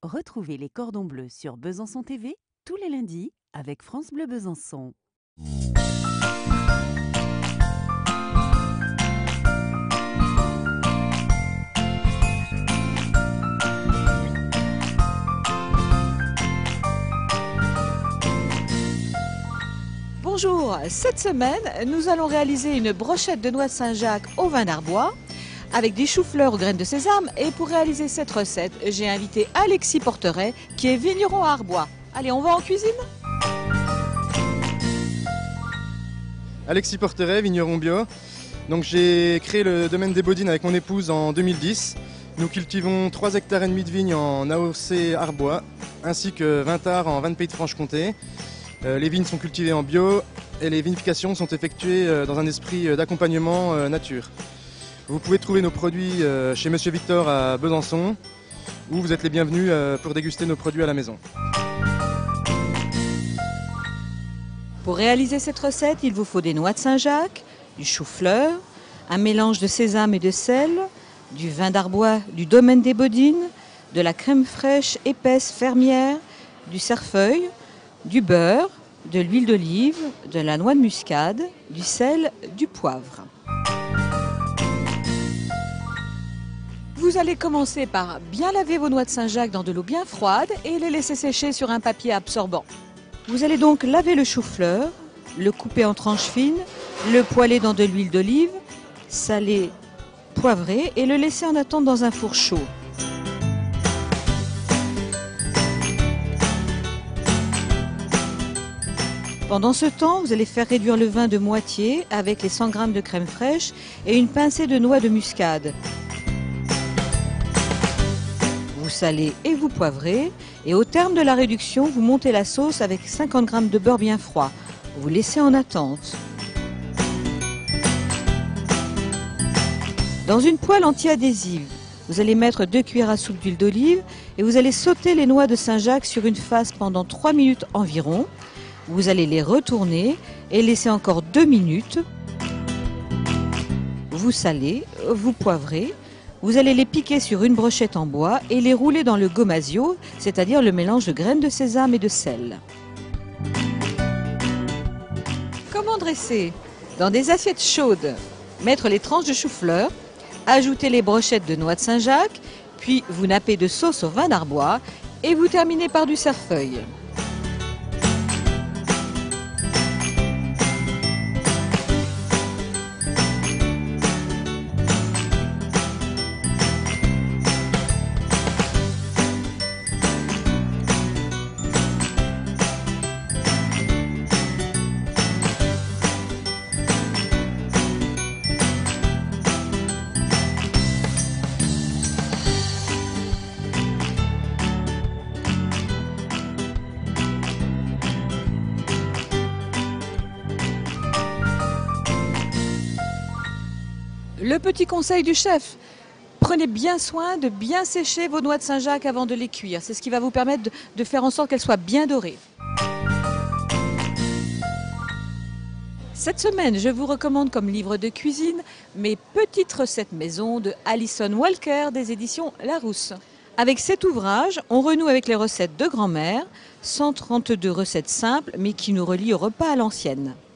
Retrouvez les cordons bleus sur Besançon TV tous les lundis avec France Bleu Besançon. Bonjour, cette semaine, nous allons réaliser une brochette de noix de Saint-Jacques au vin d'Arbois avec des choux-fleurs aux graines de sésame. Et pour réaliser cette recette, j'ai invité Alexis Porteret qui est vigneron à Arbois. Allez, on va en cuisine? Alexis Porteret, vigneron bio. Donc j'ai créé le domaine des Baudines avec mon épouse en 2010. Nous cultivons 3,5 hectares de vignes en AOC Arbois ainsi que 20 arts en 20 pays de Franche-Comté. Les vignes sont cultivées en bio et les vinifications sont effectuées dans un esprit d'accompagnement nature. Vous pouvez trouver nos produits chez Monsieur Victor à Besançon, où vous êtes les bienvenus pour déguster nos produits à la maison. Pour réaliser cette recette, il vous faut des noix de Saint-Jacques, du chou-fleur, un mélange de sésame et de sel, du vin d'Arbois du domaine des Baudines, de la crème fraîche épaisse fermière, du cerfeuil, du beurre, de l'huile d'olive, de la noix de muscade, du sel, du poivre. Vous allez commencer par bien laver vos noix de Saint-Jacques dans de l'eau bien froide et les laisser sécher sur un papier absorbant. Vous allez donc laver le chou-fleur, le couper en tranches fines, le poêler dans de l'huile d'olive, saler, poivrer et le laisser en attente dans un four chaud. Pendant ce temps, vous allez faire réduire le vin de moitié avec les 100 g de crème fraîche et une pincée de noix de muscade. Vous salez et vous poivrez et au terme de la réduction, vous montez la sauce avec 50 g de beurre bien froid. Vous laissez en attente. Dans une poêle anti-adhésive, vous allez mettre 2 cuillères à soupe d'huile d'olive et vous allez sauter les noix de Saint-Jacques sur une face pendant 3 minutes environ. Vous allez les retourner et laisser encore 2 minutes. Vous salez, vous poivrez. Vous allez les piquer sur une brochette en bois et les rouler dans le gomasio, c'est-à-dire le mélange de graines de sésame et de sel. Comment dresser? Dans des assiettes chaudes, mettre les tranches de chou-fleur, ajouter les brochettes de noix de Saint-Jacques, puis vous nappez de sauce au vin d'Arbois et vous terminez par du cerfeuil. Le petit conseil du chef, prenez bien soin de bien sécher vos noix de Saint-Jacques avant de les cuire. C'est ce qui va vous permettre de faire en sorte qu'elles soient bien dorées. Cette semaine, je vous recommande comme livre de cuisine mes petites recettes maison de Alison Walker des éditions Larousse. Avec cet ouvrage, on renoue avec les recettes de grand-mère, 132 recettes simples mais qui nous relient au repas à l'ancienne.